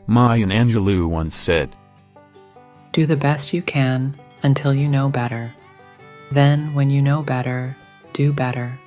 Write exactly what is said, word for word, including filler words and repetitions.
Maya Angelou once said, "Do the best you can until you know better. Then, when you know better, do better."